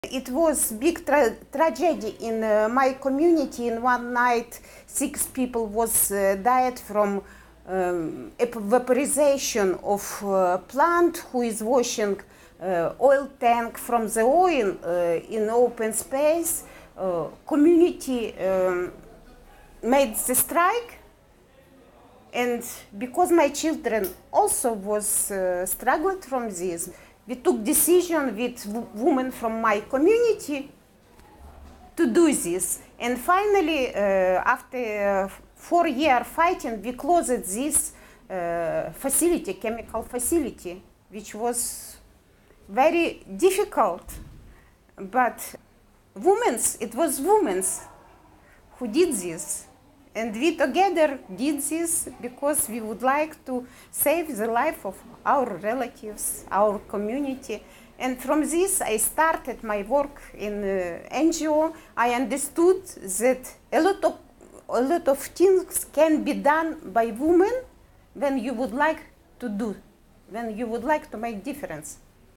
It was big tragedy in my community. In one night, 6 people was died from vaporization of plant who is washing oil tank from the oil in open space. Community made the strike, and because my children also was struggled from this, we took decision with women from my community to do this. And finally, after 4 years fighting, we closed this facility, chemical facility, which was very difficult. But it was women who did this. And we together did this because we would like to save the life of our relatives, our community. And from this, I started my work in NGO. I understood that a lot of things can be done by women when you would like to make difference.